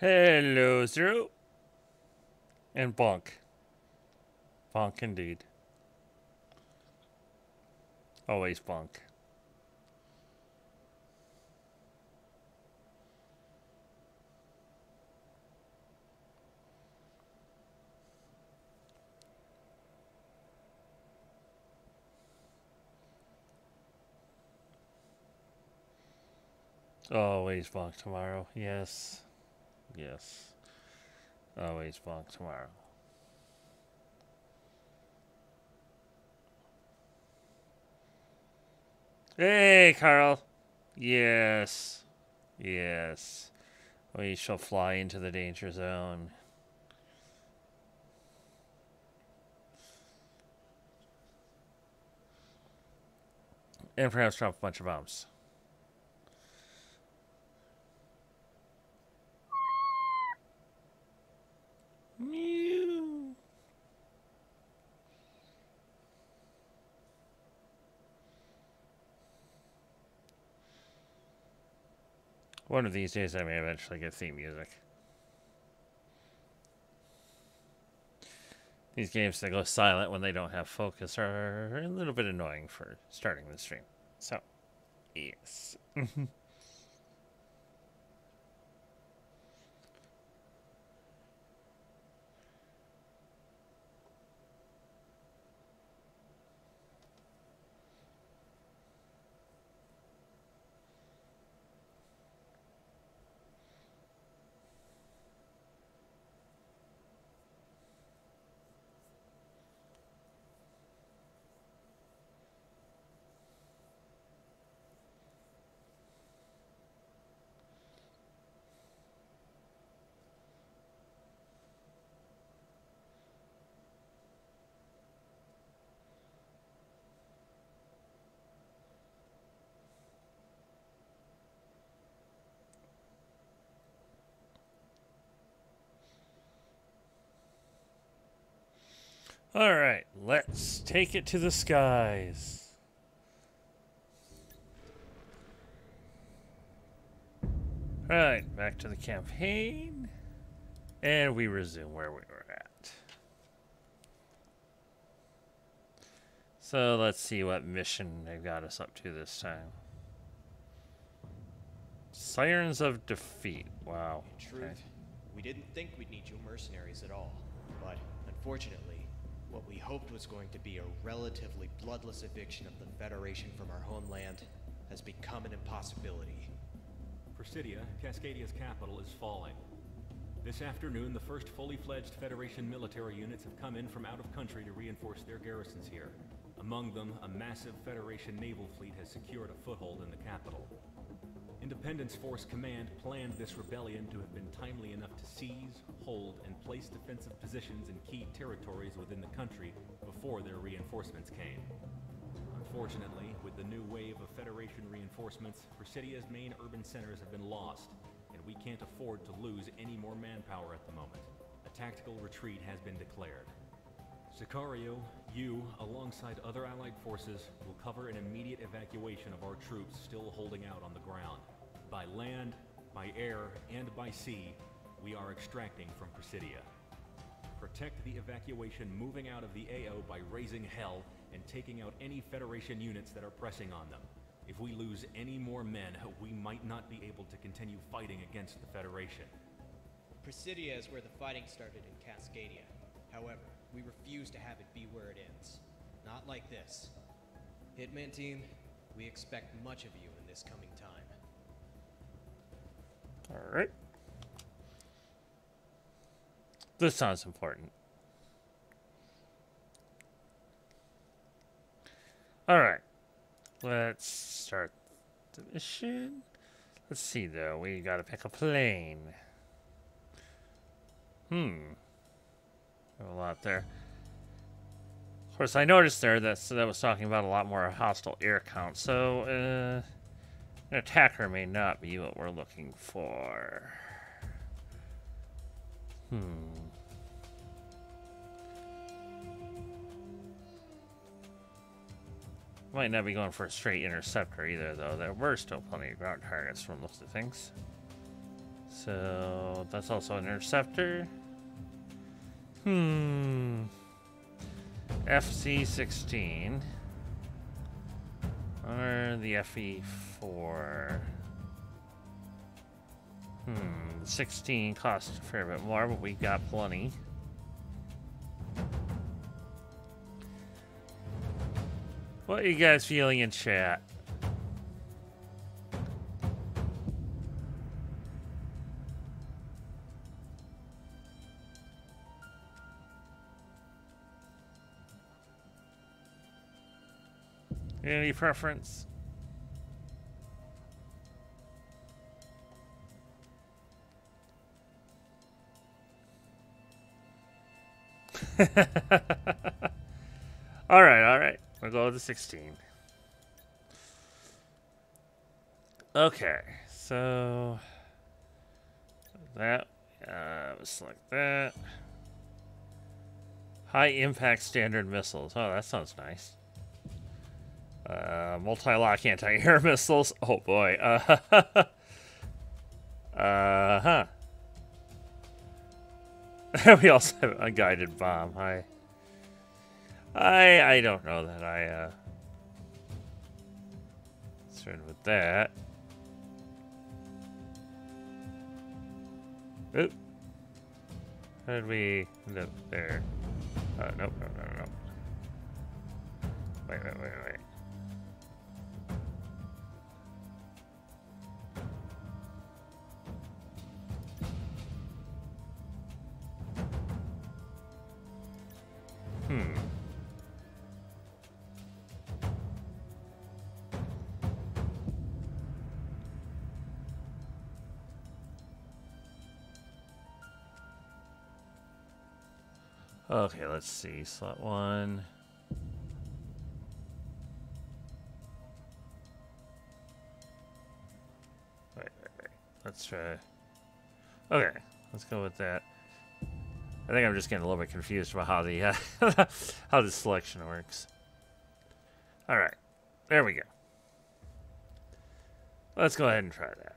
Hello, Zero. And Bonk. Bonk indeed. Always Bonk. Always Bonk tomorrow. Yes. Yes. Always Bonk tomorrow. Hey, Carl. Yes. Yes. We shall fly into the danger zone. And perhaps drop a bunch of bombs. Mew. One of these days I may eventually get theme music. These games that go silent when they don't have focus are a little bit annoying for starting the stream. So, yes. All right, let's take it to the skies. All right, back to the campaign. And we resume where we were at. So let's see what mission they've got us up to this time. Sirens of Defeat. Wow. In truth, we didn't think we'd need you mercenaries at all. But unfortunately, what we hoped was going to be a relatively bloodless eviction of the Federation from our homeland has become an impossibility. Presidia, Cascadia's capital, is falling. This afternoon, the first fully fledged Federation military units have come in from out of country to reinforce their garrisons here. Among them, a massive Federation naval fleet has secured a foothold in the capital. Independence Force Command planned this rebellion to have been timely enough to seize, hold, and place defensive positions in key territories within the country before their reinforcements came. Unfortunately, with the new wave of Federation reinforcements, Presidia's main urban centers have been lost, and we can't afford to lose any more manpower at the moment. A tactical retreat has been declared. Sicario, you, alongside other allied forces, will cover an immediate evacuation of our troops still holding out on the ground. By land, by air, and by sea, we are extracting from Presidia. Protect the evacuation moving out of the AO by raising hell and taking out any Federation units that are pressing on them. If we lose any more men, we might not be able to continue fighting against the Federation. Presidia is where the fighting started in Cascadia. However, we refuse to have it be where it ends. Not like this. Hitman team, we expect much of you in this coming time. All right. This sounds important. All right. Let's start the mission. Let's see, though. We gotta pick a plane. A lot there. Of course, I noticed there that was talking about a lot more hostile air count. So, an attacker may not be what we're looking for. Might not be going for a straight interceptor either, though. There were still plenty of ground targets from looks of things. So that's also an interceptor. FC-16. Or the FE-4. 16 costs a fair bit more, but we got plenty. What are you guys feeling in chat? Any preference? All right. We'll go with the 16. Okay, so that select that. High impact standard missiles. Oh, that sounds nice. Multi-lock anti-air missiles. Oh boy. We also have a guided bomb. I don't know that I started with that. Oop. How did we end up there? Nope. Wait. Okay, let's see. Slot 1. Wait. Let's try. Okay, let's go with that. I think I'm just getting a little bit confused about how the how the selection works. All right, there we go. Let's go ahead and try that.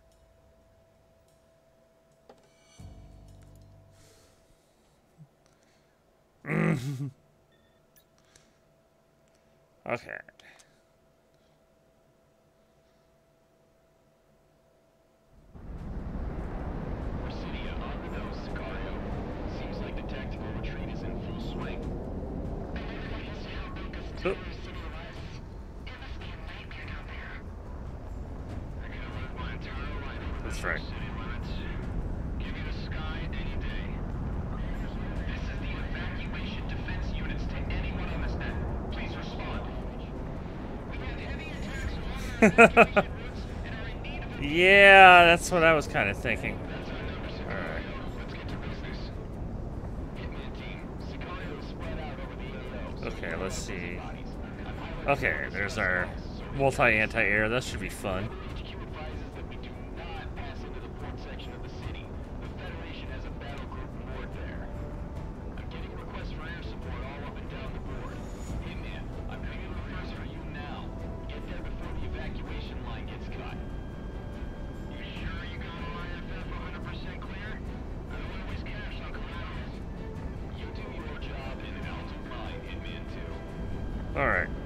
Okay. Presidia on the nose, Sicario. Seems like the tactical retreat is in full swing. Oop. That's right. Give you the sky any day. This is the evacuation defense units to anyone on this net. Please respond. We've had heavy attacks along our evacuation routes and are in need of Yeah, that's what I was kind of thinking. That's our number, Sicario. Let's get to business. Hitman team, Sicario is spread out over the AO. Okay, let's see. Okay, there's our multi-anti-air. That should be fun. HQ advises that we do not pass into the port section of the city. The Federation has a battle group moored there. I'm getting requests for air support all up and down the board. Hey man, I'm pinging orders for you now. Get there before the evacuation line gets cut. You sure you got all IFF 100% clear? I don't want to waste cash on collaterals. You do your job and I'll do mine, Hitman 2. All right.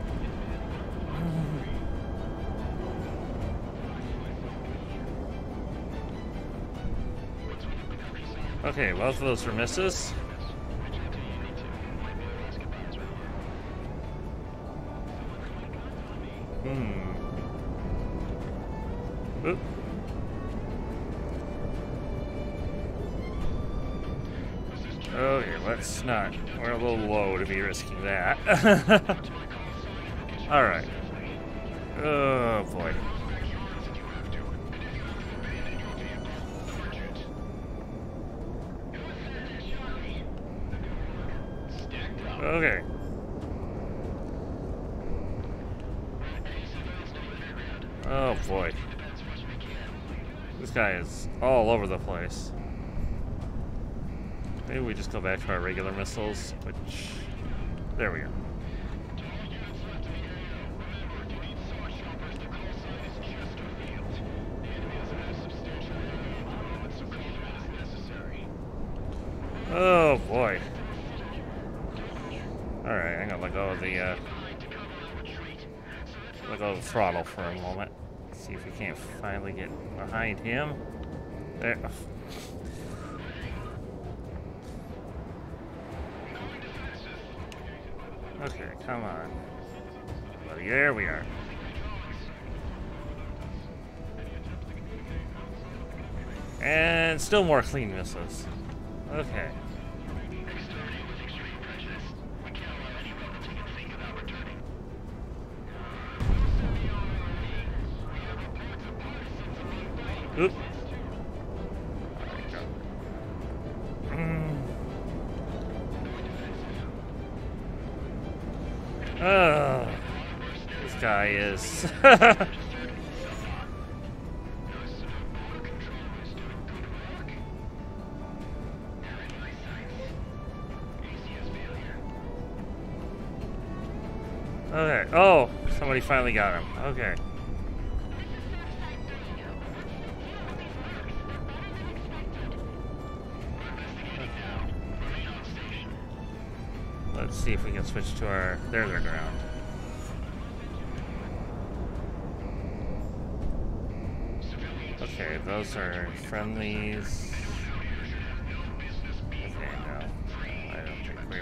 Okay, both of those were misses. Oop. Okay, let's not. We're a little low to be risking that. Alright. Oh boy. Okay. Oh boy. This guy is all over the place. Maybe we just go back to our regular missiles, which... There we go. Oh boy. Alright, I'm gonna let go of the throttle for a moment. See if we can't finally get behind him. There. Okay, come on. Well, there we are. And still more clean missiles. Okay. Oop. Oh, this guy is. Okay. Oh, somebody finally got him. Okay. Let's see if we can switch to our... There's our ground. Okay, those are friendlies. Okay, no. I don't think we're...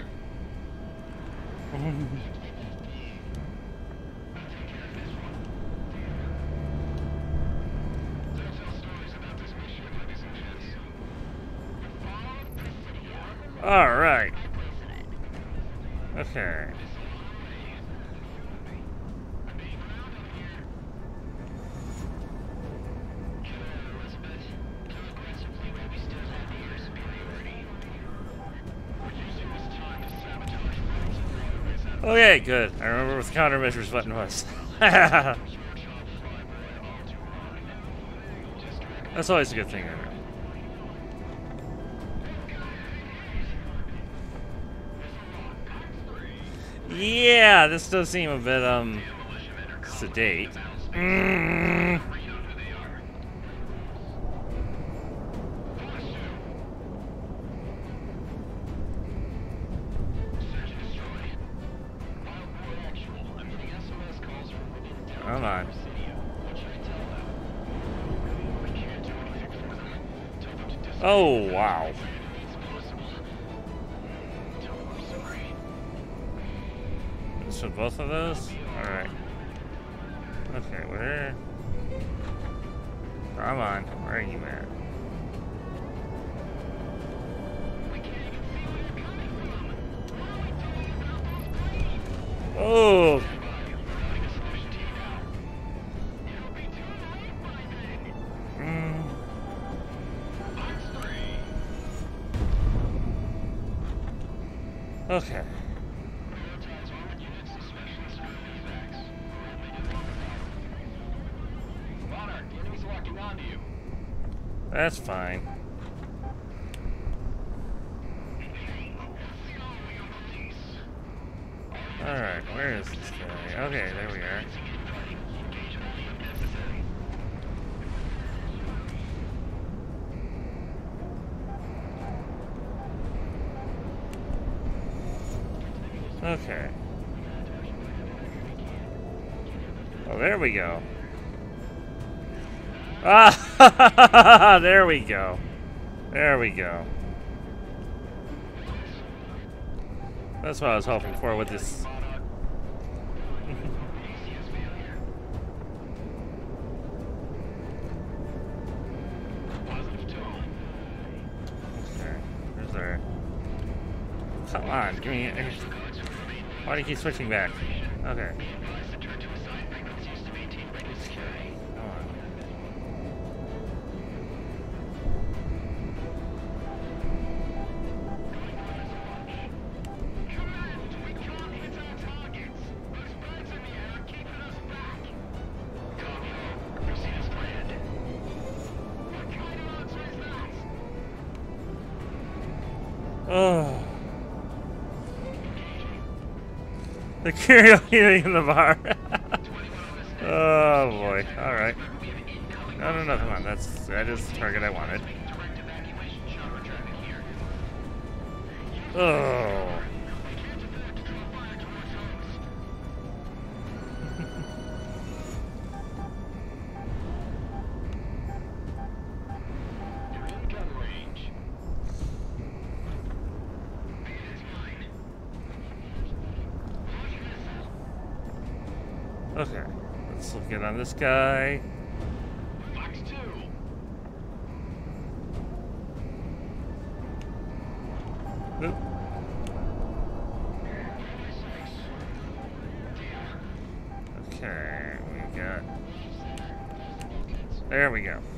Alright. Okay. Okay, good. I remember what the countermeasures button was. That's always a good thing, I know. Yeah, this does seem a bit, sedate. Come on. Oh, wow. This with both of those? Alright. Okay, where? Come on. Where are you at? Oh! Okay. That's fine. Alright, where is this guy? Okay, there we are. Okay. Oh, there we go. Ah, there we go. There we go. That's what I was hoping for with this. Okay, where's there? Come on, give me. Why do you keep switching back? Okay. Oh. The karaoke in the bar. Oh boy. Alright. No, come on. That is the target I wanted. Oh. Okay, let's look in on this guy. Fox 2. Oop. Okay, we got. There we go.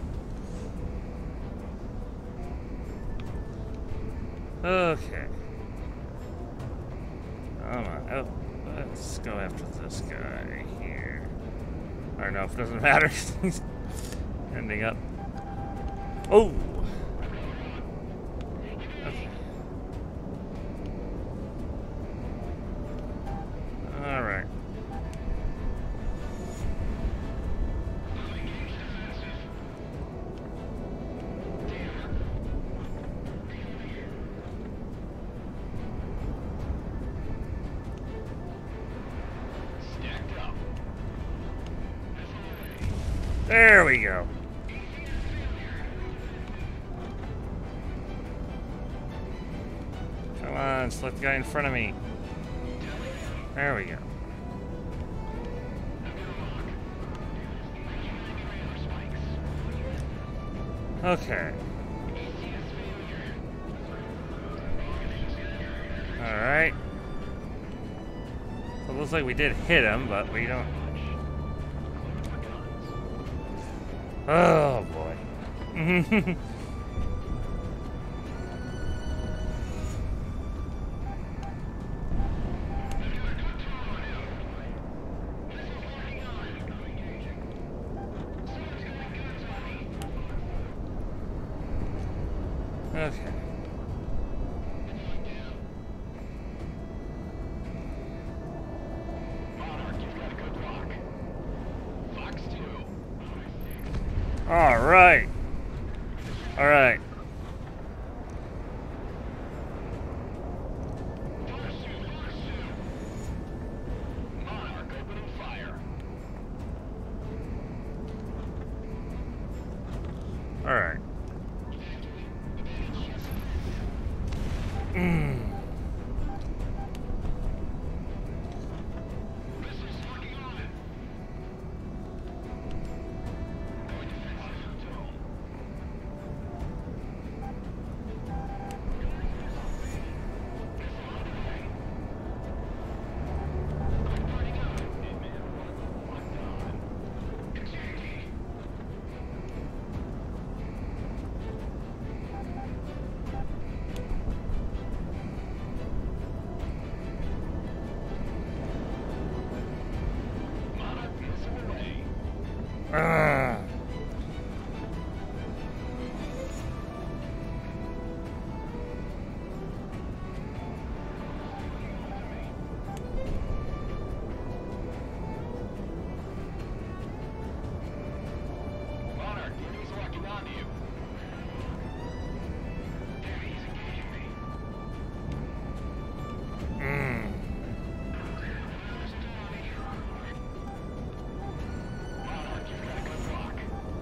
Okay. Come on. Oh, let's go after this guy here. I don't know if it doesn't matter. He's ending up. Oh! Okay. Alright. There we go. Come on, select the guy in front of me. There we go. Okay. Alright. So it looks like we did hit him, but we don't... Oh boy. Okay. Monarch, you've got a good lock. Fox 2. All right. All right. Monarch opening fire. All right. Monarch missile away. Ah. Monarch, the enemy's locking onto you. He's engaging me. Monarch, you've got a good lock.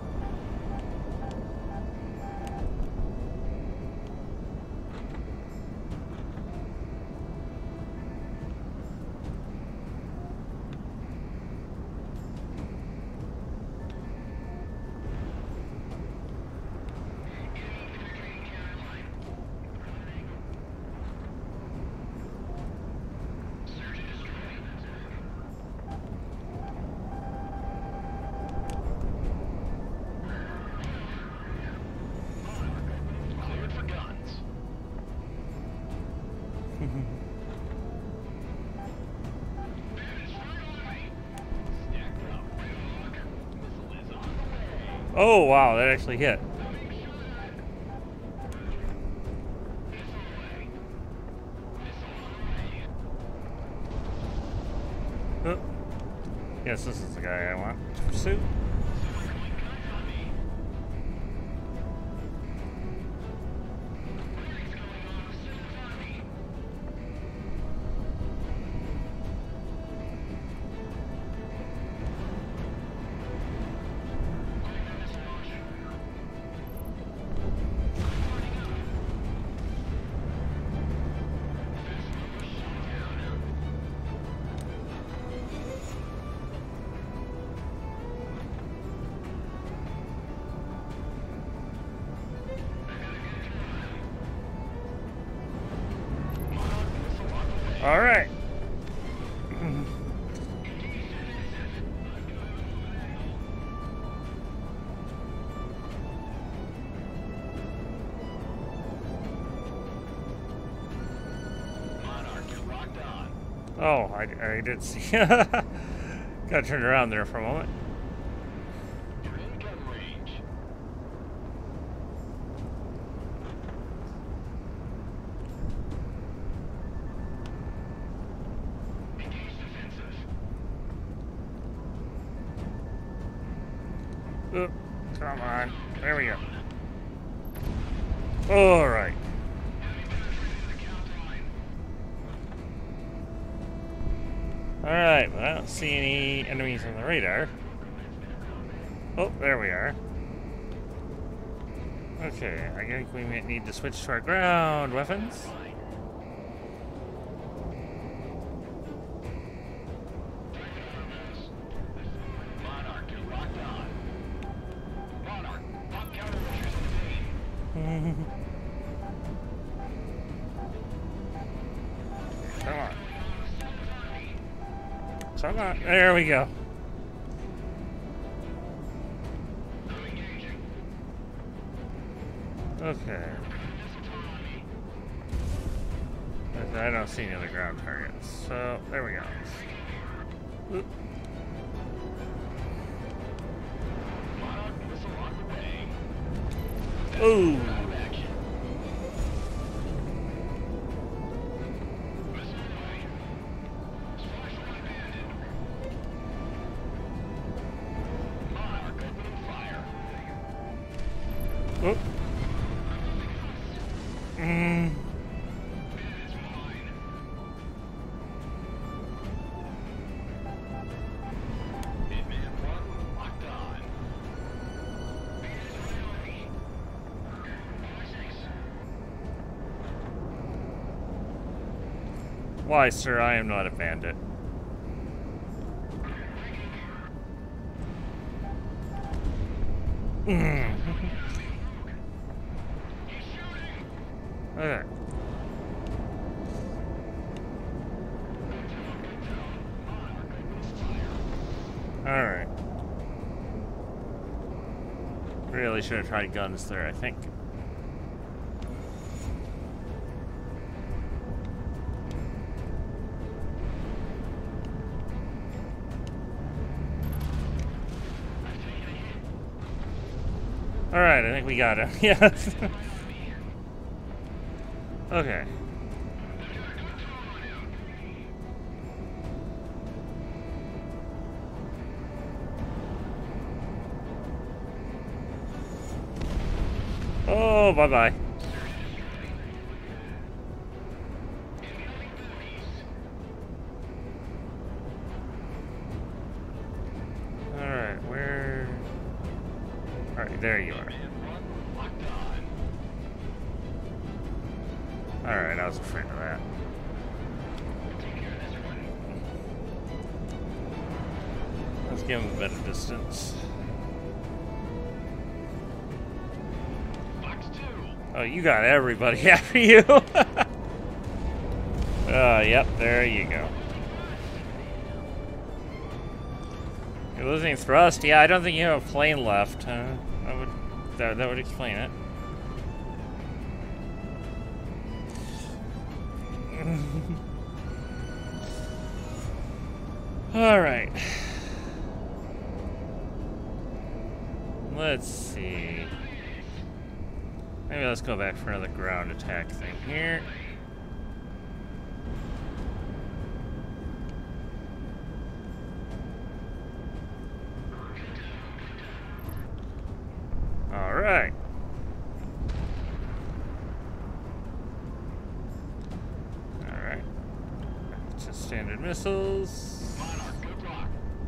Cleared for guns. Stacked up. Missile is on the way. Oh wow, that actually hit. Oh. Yes, this is the guy I want to pursue. All right. Monarch, you're locked on. Oh, I did see. Gotta turn around there for a moment. You're in gun range. Engage defensive. Oop, come on. There we go. All right. All right. Well, I don't see any enemies on the radar. Oh, there we are. Okay, I think we might need to switch to our ground weapons. Monarch, you're locked on. Monarch, pop countermeasures contained. Come on. Come on. There we go. Okay. I don't see any other ground targets. So, there we go. Oop. Monarch, missile on the way. Ooh. Out of action. Missile away. Flashlight abandoned. Monarch, opening fire. Oop. Mm. It's mine. Hitman 1, locked on. Why, sir, I am not a bandit. Mm. Okay. Alright. Really should have tried guns there, I think. Alright, I think we got him. Yes. Okay. Oh, bye-bye. Alright, where... Alright, there you are. Alright, I was afraid of that. Let's give him a better distance. Oh, you got everybody after you. Yep, there you go. You're losing thrust? Yeah, I don't think you have a plane left. That would explain it. Alright. Let's see. Maybe let's go back for another ground attack thing here. Alright. Alright. Just standard missiles. Monarch, good luck.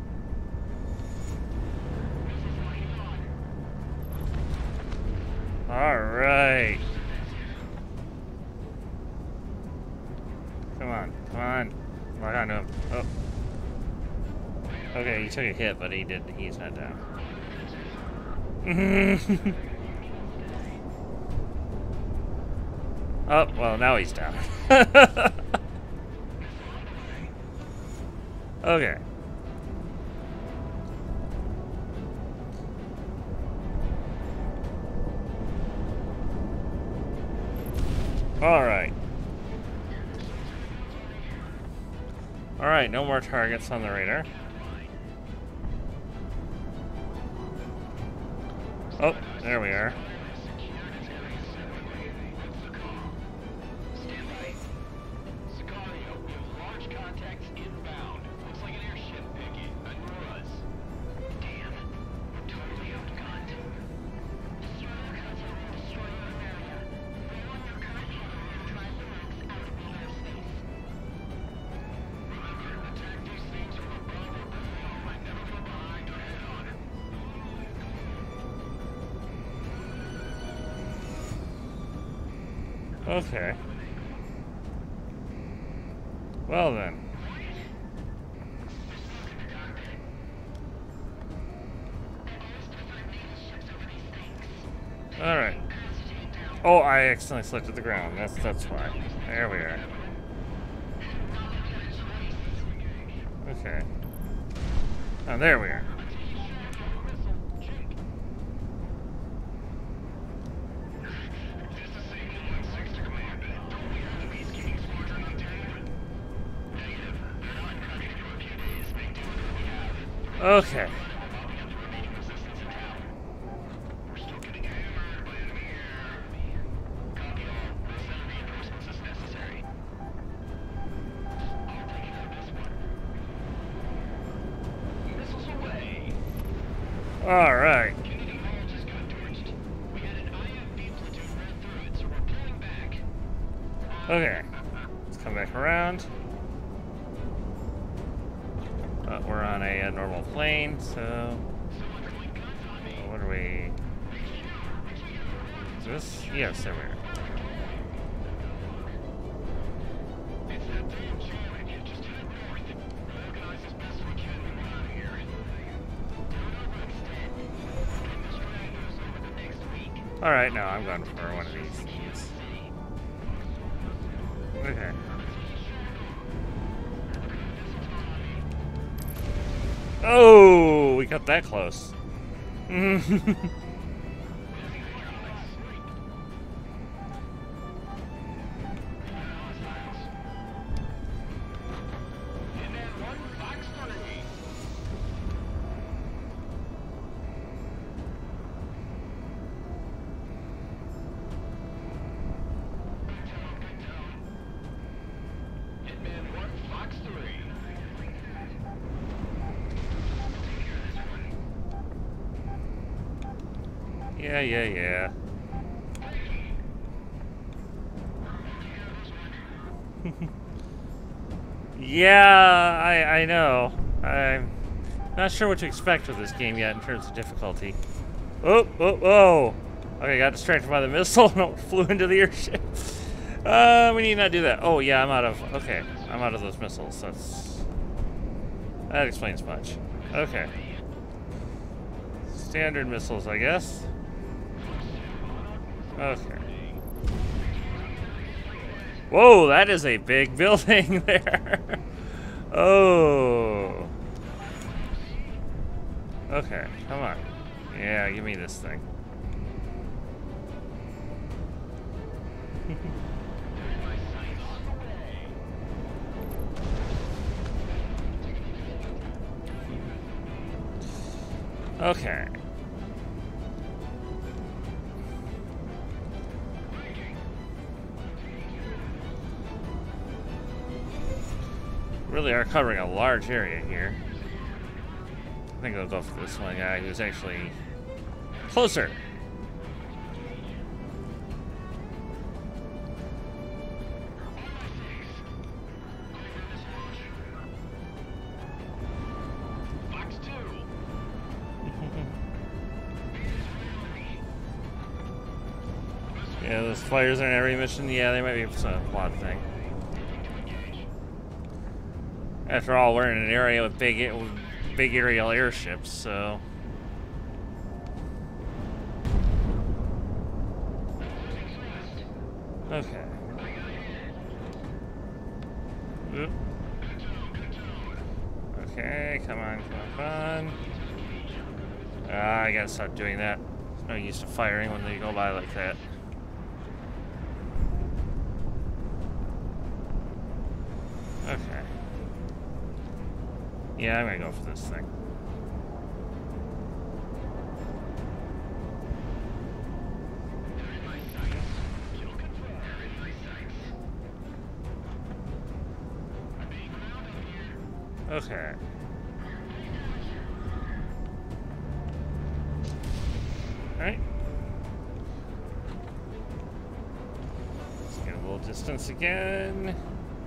Alright. Come on, come on. Lock onto him. Oh. Okay, he took a hit, but he's not down. Oh, well, now he's down. Okay. Alright. Alright, no more targets on the radar. Oh, there we are. Stand by. Sicario, we have large contacts inbound. Looks like an airship picket. Ignore us. Damn. We're totally outgunned. Destroy the console and destroy your area. Rail your current handle and drive the rocks out of the airspace. Remember, attack these things from above or below and never from behind or head on. Okay. Well then. Alright. Oh, I accidentally selected the ground. That's why. There we are. Okay. Oh, there we are. Okay. All right. Okay. Let's come back around. We're on a normal plane, so what are we? Is this? Yes, there we are. All right, now I'm going for one of these things. Okay. Oh, we got that close. Yeah. Yeah, I know. I'm not sure what to expect with this game yet in terms of difficulty. Oh. Okay, got distracted by the missile and flew into the airship. We need not do that. Oh, yeah, I'm out of those missiles. That explains much. Okay. Standard missiles, I guess. Okay. Whoa, that is a big building there. Oh. Okay, come on. Yeah, give me this thing. Okay. Really are covering a large area here. I think I'll go for this one guy who's actually closer. Yeah, those fires are in every mission. Yeah, they might be a plot thing. After all, we're in an area with big aerial airships, so. Okay. Oop. Okay, come on, come on. I gotta stop doing that. There's no use to firing when they go by like that. Okay. Yeah, I'm gonna go for this thing. Okay. Alright. Let's get a little distance again.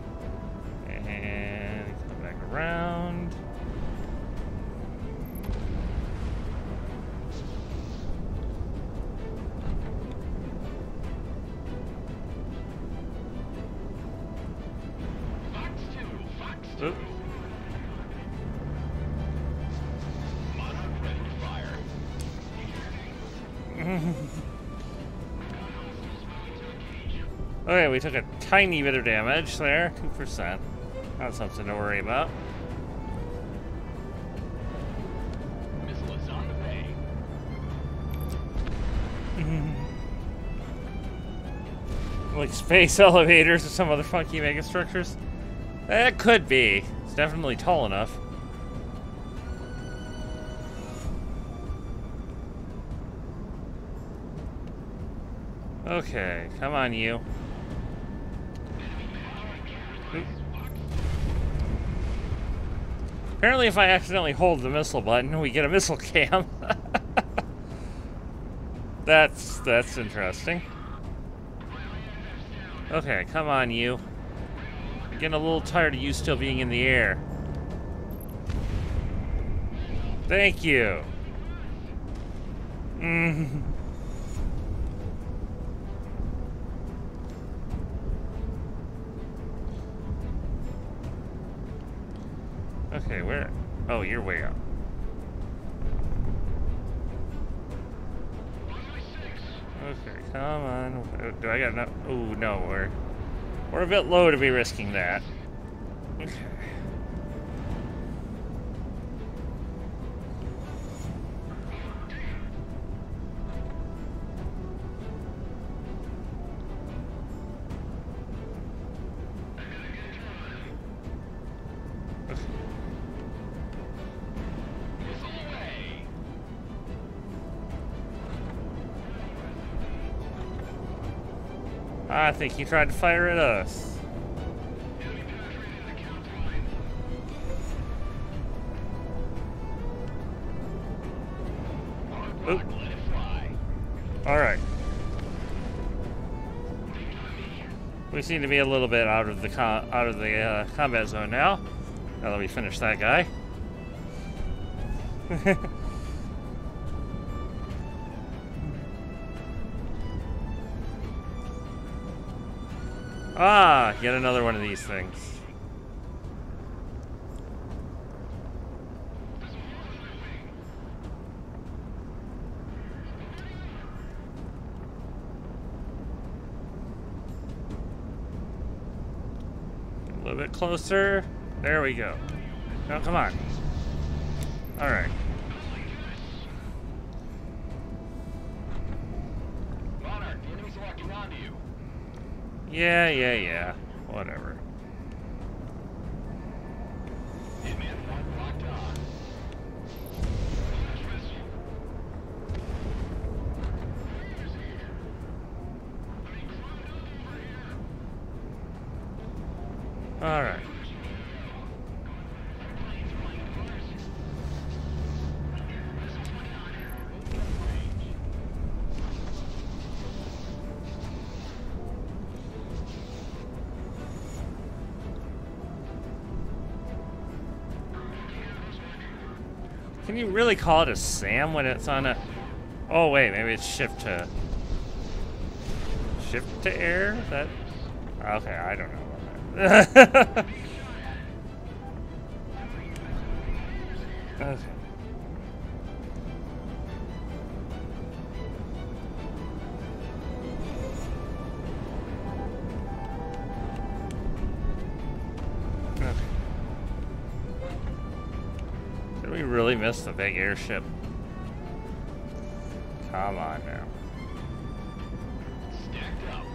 And come back around. Oop. Okay, we took a tiny bit of damage there, 2%. Not something to worry about. Missile is on the way. Like space elevators or some other funky megastructures? That could be. It's definitely tall enough. Okay, come on, you. Oop. Apparently, if I accidentally hold the missile button, we get a missile cam. That's interesting. Okay, come on, you. I'm getting a little tired of you still being in the air. Thank you. Okay, where? Oh, you're way up. Okay, come on. Do I got enough? Oh, no, we're a bit low to be risking that. Okay. I think he tried to fire at us. Oop. Alright. We seem to be a little bit out of the combat zone now. Now that we finish that guy. Ah, yet another one of these things. A little bit closer. There we go. Now, come on. All right. Monarch, the enemy's locking onto you. Yeah. Whatever. Hitman 1 locked on. All right. Can you really call it a SAM when it's on a... Oh, wait, maybe it's shift to air? Is that... Okay, I don't know about that. Okay. really miss the big airship? Come on now. Stacked up.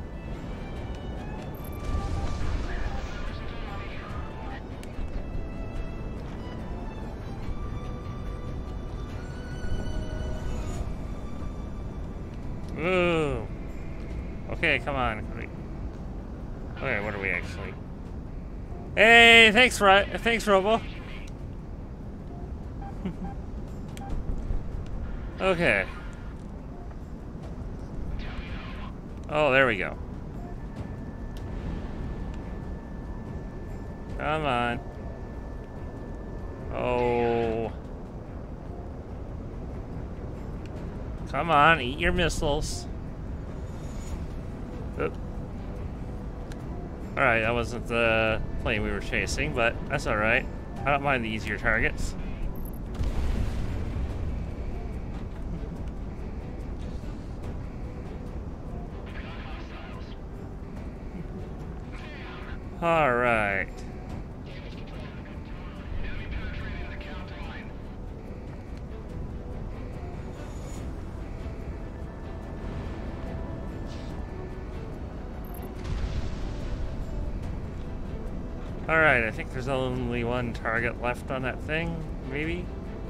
Ooh. Okay, come on. Okay, what are we actually? Hey, thanks, Robo. Okay. Oh, there we go. Come on. Oh. Come on, eat your missiles. Oop. Alright, that wasn't the plane we were chasing, but that's alright. I don't mind the easier targets. Alright. Alright, I think there's only one target left on that thing, maybe?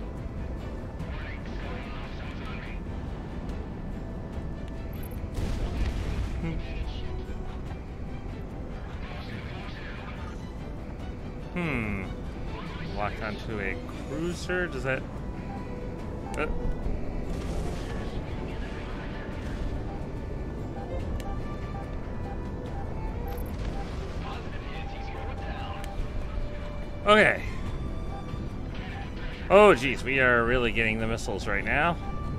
Lock onto a cruiser? Does that... Okay. Oh, geez, we are really getting the missiles right now.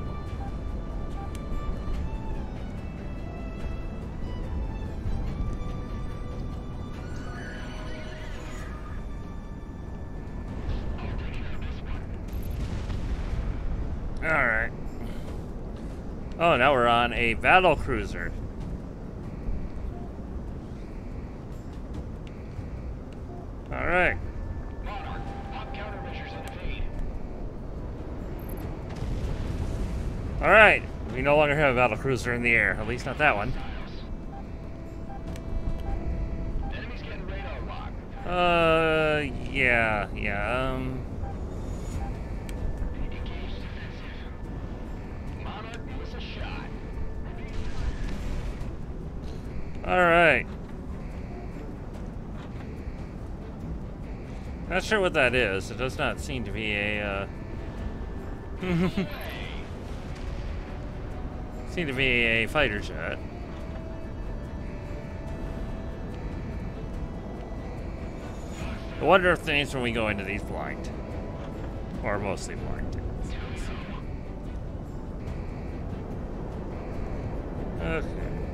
Alright. Oh, now we're on a battle cruiser. Alright. Monarch, op countermeasures in evade. Alright. We no longer have a battle cruiser in the air. At least not that one. Enemies getting radar lock. Yeah. Engaged defensive. Monarch, give us a shot. Alright. Not sure what that is. It does not seem to be a, seem to be a fighter jet. I wonder if things when we go into these blind. Or mostly blind. Okay.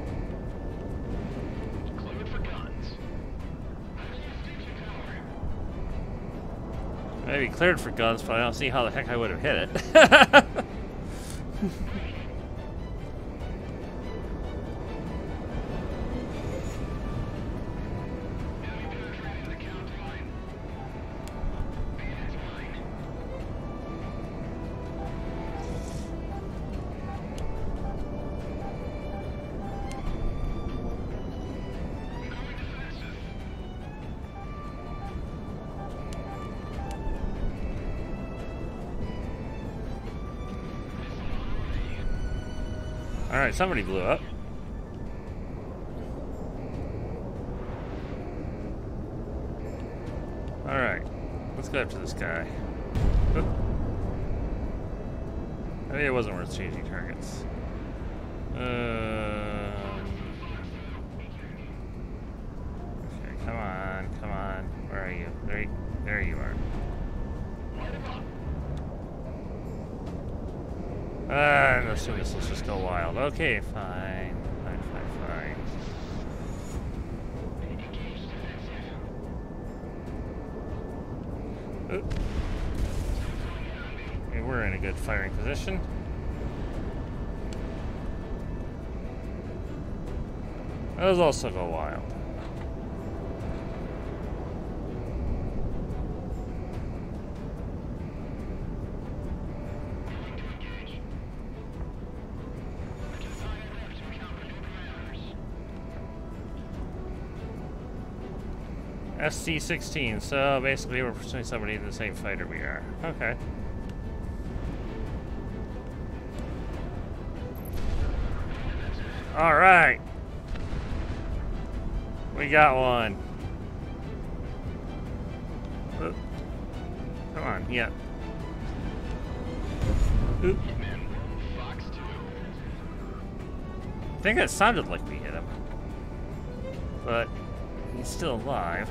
Cleared for guns. Maybe cleared for guns, but I don't see how the heck I would have hit it. Alright, somebody blew up. Alright, let's go after this guy. Oop. Maybe it wasn't worth changing targets. Okay, come on. Where are you? There you are. Those two missiles just go wild. Okay, fine. Oop. Okay, we're in a good firing position. Those also go wild. SC-16, so basically we're pursuing somebody in the same fighter we are. Okay. Alright. We got one. Oh. Come on, yeah. Oop. I think it sounded like we hit him. But he's still alive.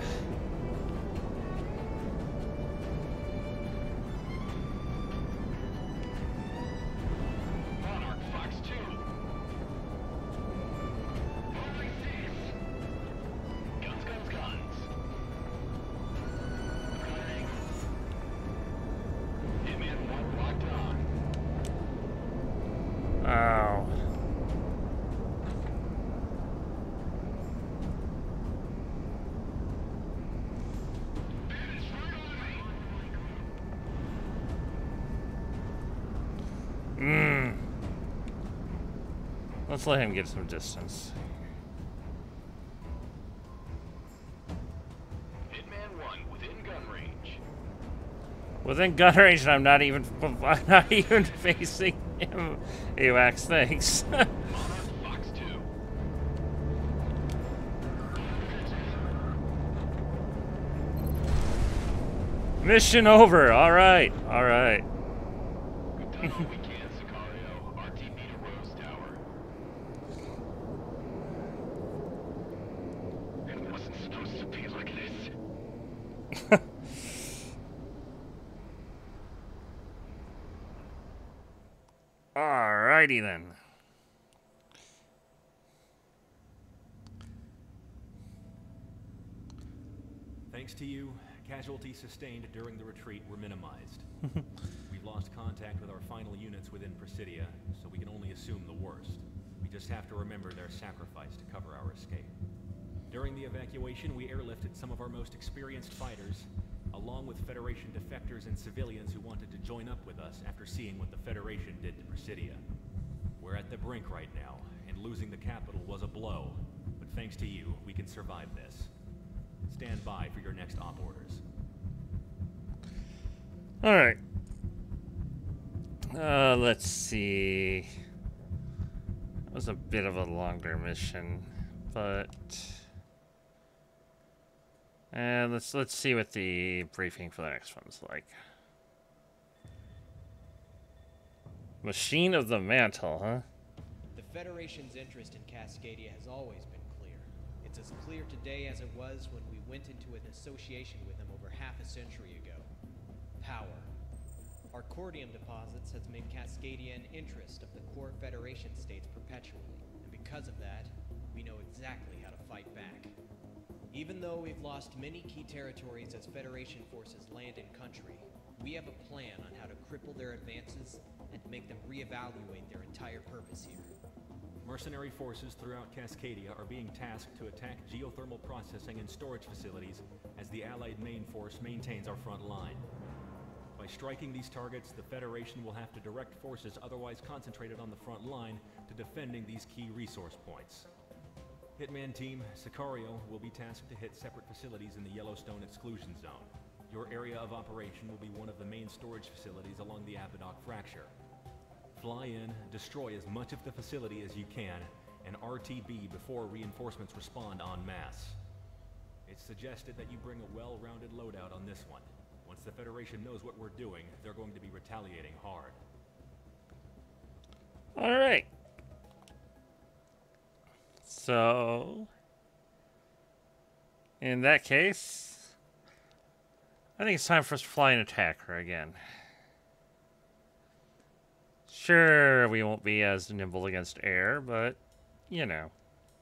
Monarch Fox 2. Moving 6. Guns, guns, guns. Firing. Hitman 1 locked on. Oh. Let's let him get some distance. Hitman 1 within gun range. Within gun range, and I'm not even facing him. AWACS, thanks. Monarch Fox 2. Mission over. All right. All right. We've done all we can, Sicario. RTB to Rose Tower. It wasn't supposed to be like this. Alrighty then. Thanks to you, casualties sustained during the retreat were minimized. We've lost contact with our final units within Presidia, so we can only assume the worst. We just have to remember their sacrifice to cover our escape. During the evacuation, we airlifted some of our most experienced fighters, along with Federation defectors and civilians who wanted to join up with us after seeing what the Federation did to Presidia. We're at the brink right now, and losing the capital was a blow. But thanks to you, we can survive this. Stand by for your next op orders. Alright. Let's see. It was a bit of a longer mission, but... And let's see what the briefing for the next one's like. Machine of the Mantle, huh? The Federation's interest in Cascadia has always been clear. It's as clear today as it was when we went into an association with them over half a century ago. Power. Our cordium deposits has made Cascadia an interest of the core Federation states perpetually, and because of that, we know exactly how to fight back. Even though we've lost many key territories as Federation forces land in country, we have a plan on how to cripple their advances and make them reevaluate their entire purpose here. Mercenary forces throughout Cascadia are being tasked to attack geothermal processing and storage facilities as the Allied main force maintains our front line. By striking these targets, the Federation will have to direct forces otherwise concentrated on the front line to defending these key resource points. Hitman Team, Sicario will be tasked to hit separate facilities in the Yellowstone Exclusion Zone. Your area of operation will be one of the main storage facilities along the Apodoc Fracture. Fly in, destroy as much of the facility as you can, and RTB before reinforcements respond en masse. It's suggested that you bring a well-rounded loadout on this one. Once the Federation knows what we're doing, they're going to be retaliating hard. Alright. So, in that case, I think it's time for us to fly and attack her again. Sure, we won't be as nimble against air, but, you know.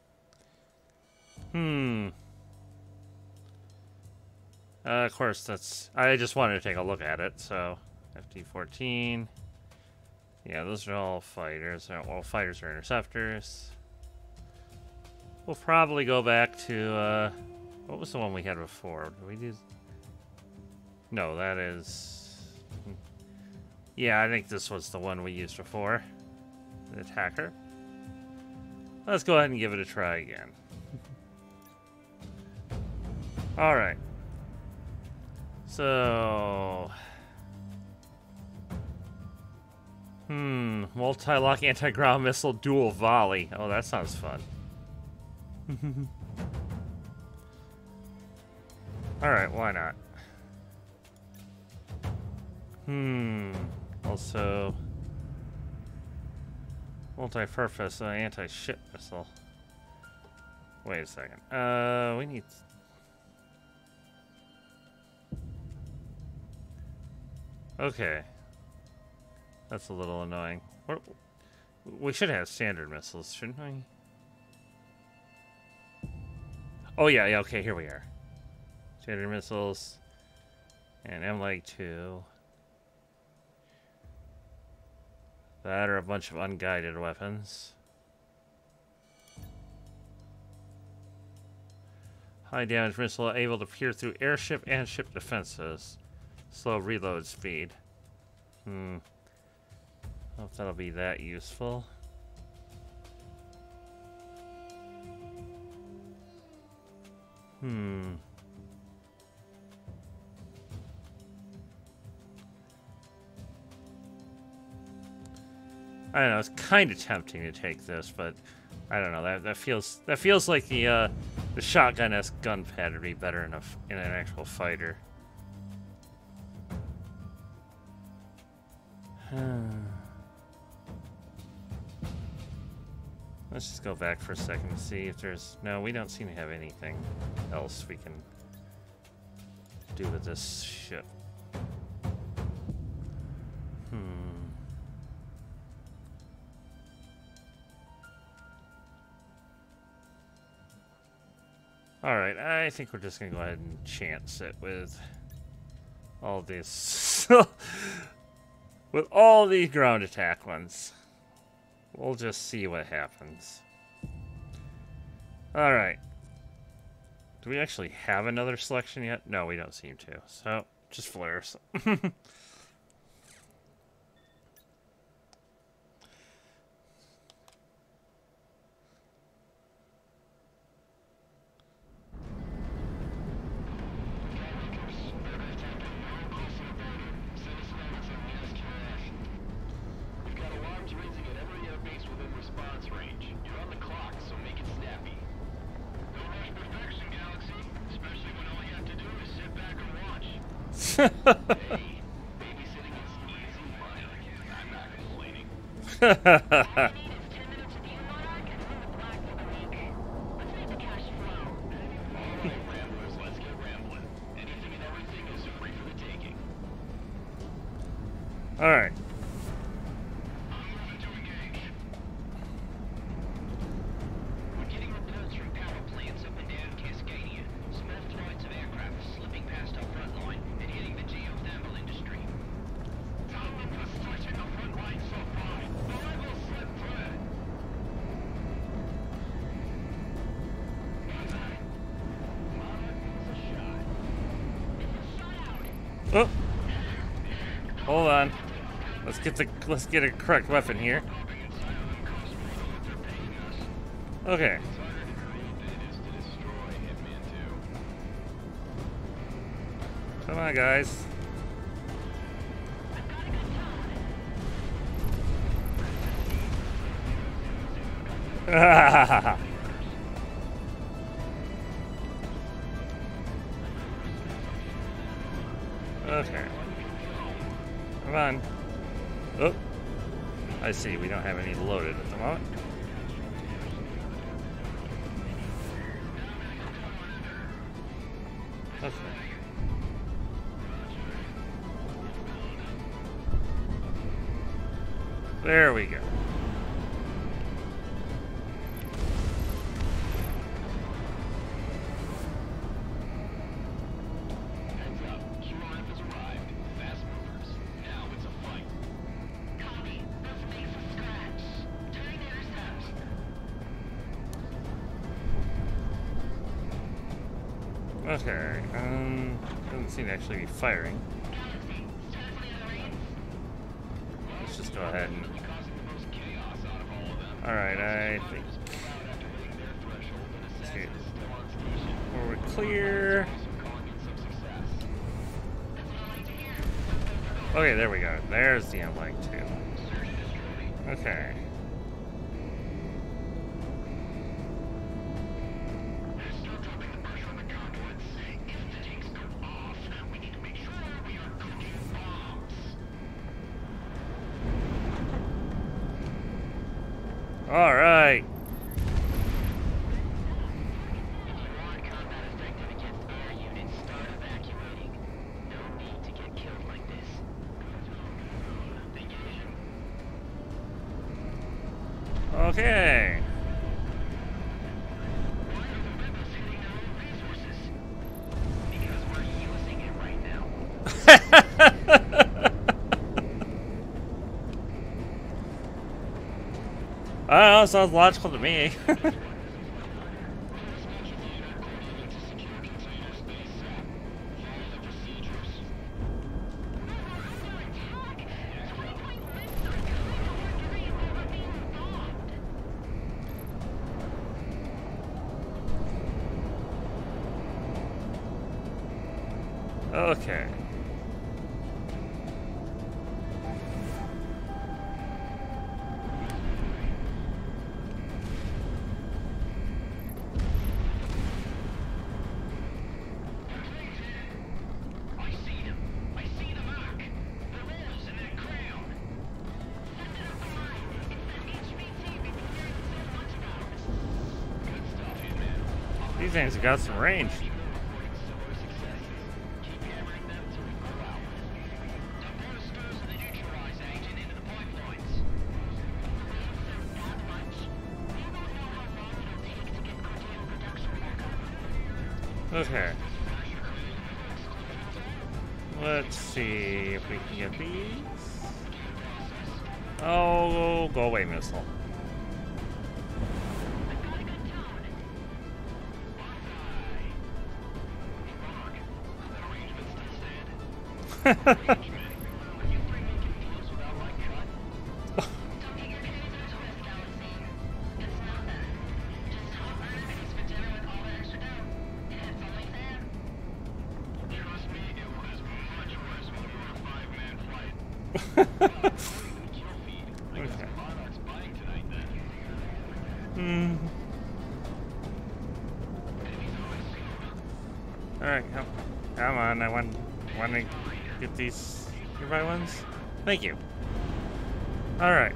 Of course, that's... I just wanted to take a look at it, so... FT-14. Yeah, those are all fighters. All fighters are interceptors. We'll probably go back to, what was the one we had before? Did we do... No, that is... Yeah, I think this was the one we used before. The attacker. Let's go ahead and give it a try again. Alright. So... multi-lock anti-ground missile dual volley. Oh, that sounds fun. Alright, why not? Also... multi-purpose anti-ship missile. Wait a second. We need... Okay. That's a little annoying. We should have standard missiles, shouldn't we? Oh, yeah, okay, here we are. Standard missiles. And MLAG 2. That are a bunch of unguided weapons. High damage missile able to peer through airship and ship defenses. Slow reload speed. I don't know if that'll be that useful. I don't know, it's kind of tempting to take this, but I don't know, that feels like the shotgun-esque gun pad would be better in an actual fighter. Let's just go back for a second to see if there's... No, we don't seem to have anything else we can do with this ship. Alright, I think we're just going to go ahead and chance it with all this. With all these ground attack ones. We'll just see what happens. Alright. Do we actually have another selection yet? No, we don't seem to. So, just flares. All right. We're getting reports from power plants up and down Cascadia. Small flights of aircraft slipping past our front line and hitting the geothermal industry. Tell them we're stretching the front line so far. The line will slip through. Oh. Hold on. Let's get a correct weapon here. Okay. Come on, guys. Okay. Come on. Oh. I see. We don't have any loaded at the moment. Okay. There we go. Okay, doesn't seem to actually be firing. Let's just go ahead and... Alright, I think... Okay. Forward clear. Okay, there we go. There's the M-Leg 2. Okay. Start dropping the pressure on the conduits. If the tanks go off, we need to make sure we are cooking bombs. All right. If you want combat effective against air units, start evacuating. No need to get killed like this. Okay. Why are the rebels hitting their own resources? Because we're using it right now. I don't know, sounds logical to me. Okay. I see him. I see the mark. The rolls in that crown. These things have got some range. Keep hammering them till we go out. Dump boosters and the neutralize agent into the pipelines. That much? We won't know how long it'll take to get Cordelia production back up. Okay. Let's see if we can get these. Oh, go away, missile. I've got a good tone. Are you three making deals without my cut? Don't get your panties in a twist, Galaxy. It's not that. Just hot recipes for dinner with all the extra dough. It's only fair. Trust me, it was much worse when we were a 5-man flight. Kill feed. I got some products buying tonight then. Alright, come on, I want to get these nearby ones. Thank you. Alright.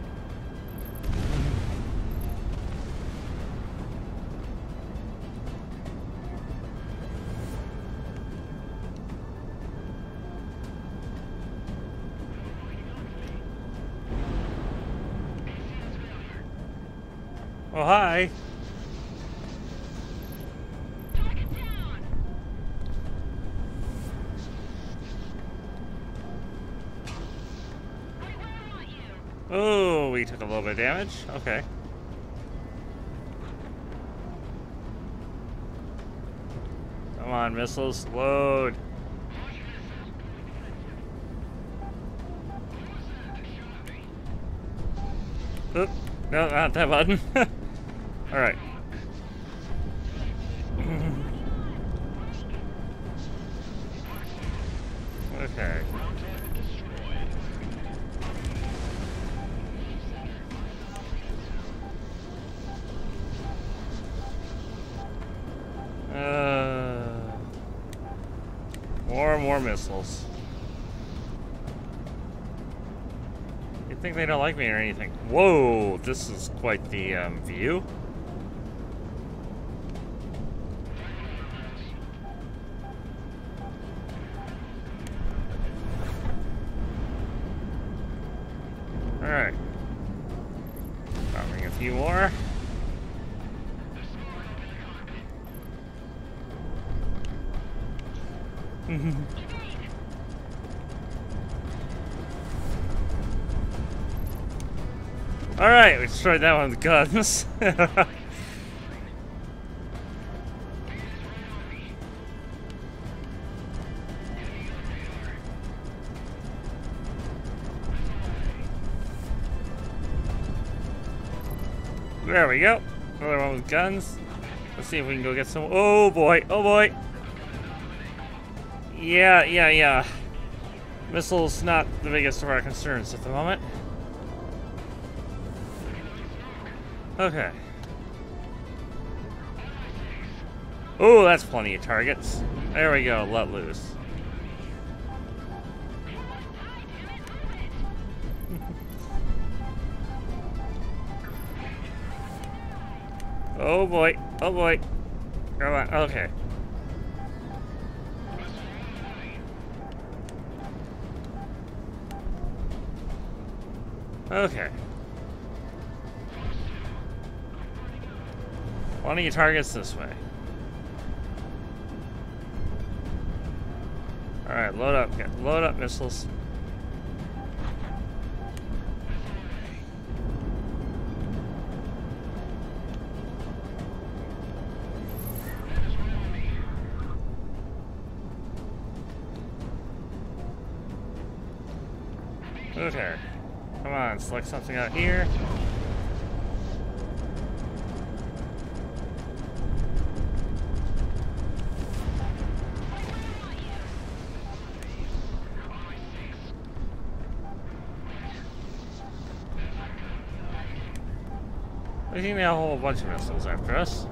Oh, hi. Target down! Wait, where are you? Oh, we took a little bit of damage. Okay. Come on, missiles, load. Oop, no, not that button. All right. Okay. More missiles. You'd think they don't like me or anything. Whoa, this is quite the view. Alright. Dropping a few more. Alright, we destroyed that one with guns. There we go. Another one with guns. Let's see if we can go get some. Oh boy, oh boy. Yeah. Missiles not the biggest of our concerns at the moment. Okay. Oh, that's plenty of targets. There we go, let loose. Oh boy, oh boy. Come on, okay. Okay. Plenty of targets this way. Alright, load up missiles. Okay. Come on, select something out here. I think they have a whole bunch of missiles after us.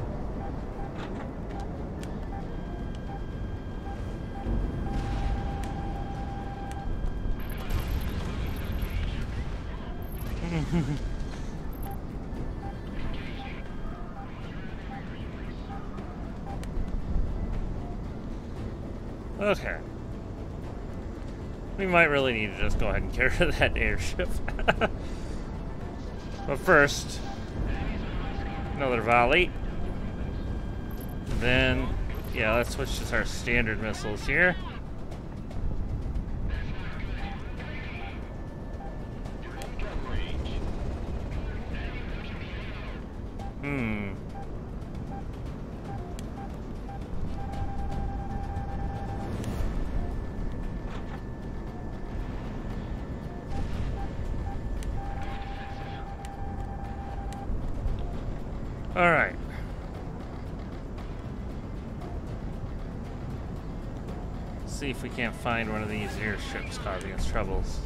Okay. We might really need to just go ahead and get rid of that airship. But first, another volley. Then, yeah, let's switch to our standard missiles here. Alright. See if we can't find one of these airships causing us troubles.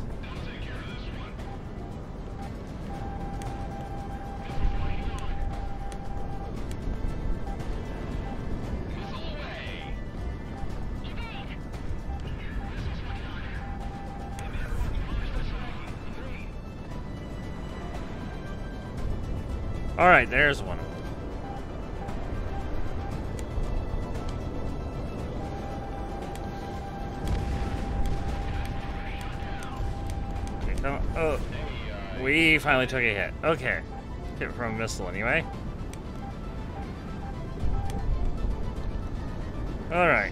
Alright, there's one of them. Oh, we finally took a hit. Okay. Hit from a missile anyway. Alright.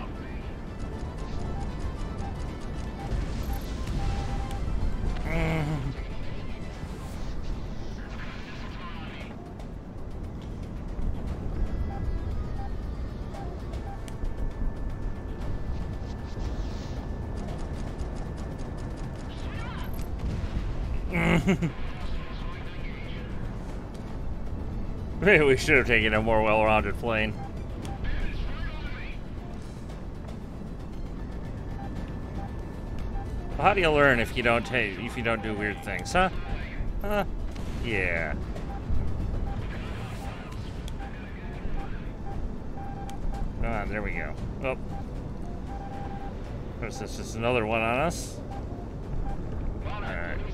Maybe we should have taken a more well-rounded plane. Well, how do you learn if you don't do weird things, huh? Huh? Yeah. Come on, there we go. Oh. There's just another one on us. Alright.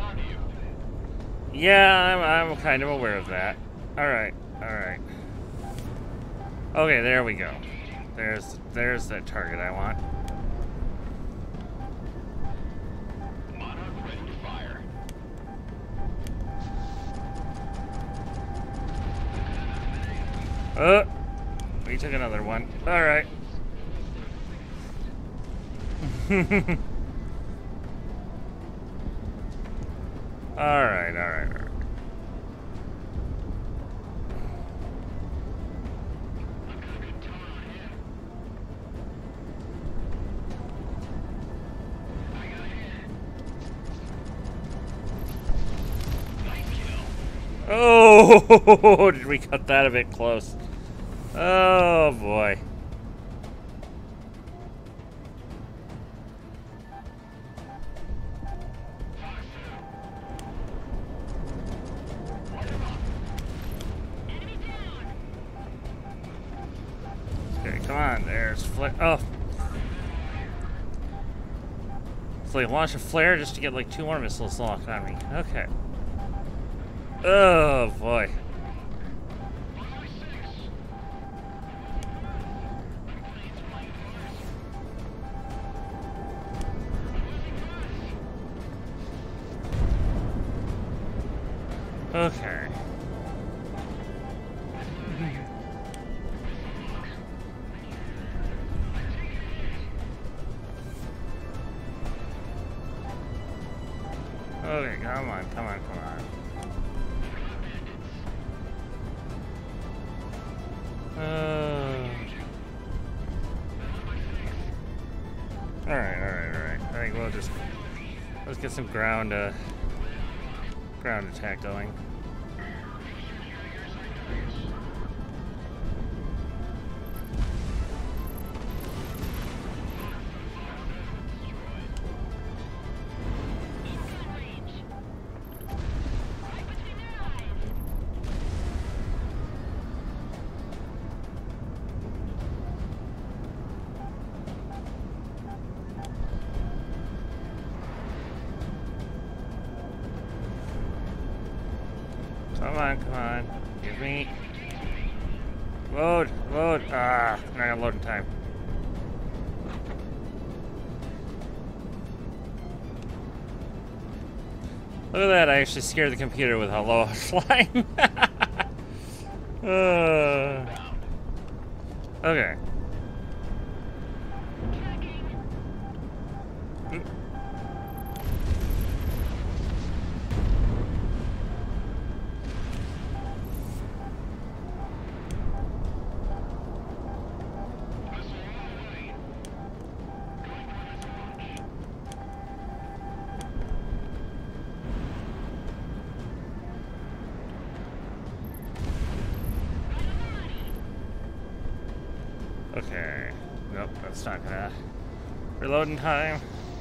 Yeah, I'm kind of aware of that. Alright, alright. Okay, there we go. There's that target I want. Monarch ready to fire. We took another one. Alright. Alright, alright, alright. Oh, did we cut that a bit close? Oh boy. Okay, come on. There's flare. Oh. So they launch a flare just to get like 2 more missiles locked on me. Okay. Oh boy. Okay. Okay, come on, come on, come on. Alright. I think we'll just let's get some ground attack going. Come on. Give me. Load. Ah, I'm not gonna load in time. Look at that, I actually scared the computer with how low I was flying. Okay. Okay. Nope, that's not gonna. Reloading time.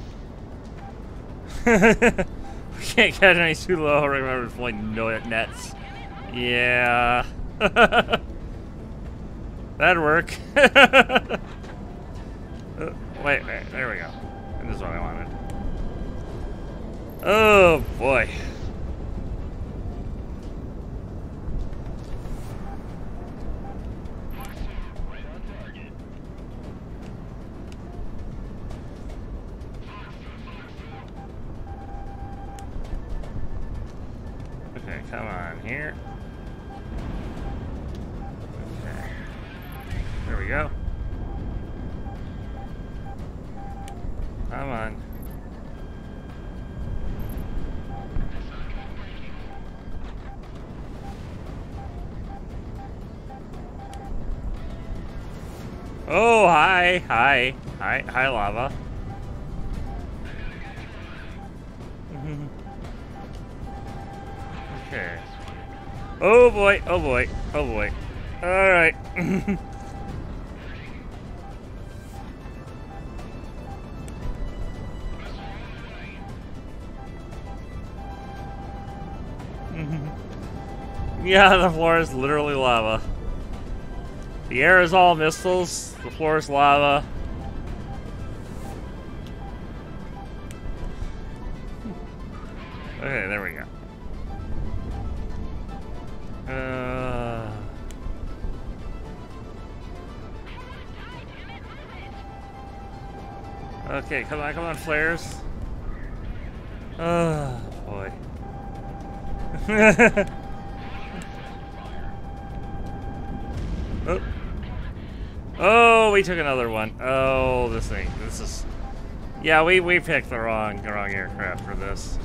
We can't get any too low. Remember, it's only no nets. Yeah. That'd work. Wait. There we go. And this is what I wanted. Oh, boy. Okay, come on here. Okay. There we go. Come on. Oh, hi, lava. Okay. Oh boy. All right. Yeah, the floor is literally lava. The air is all missiles, the floor is lava. Okay, there we go. Okay, come on, flares. Oh, boy. Oh, we took another one. Oh, this is... Yeah, we picked the wrong aircraft for this.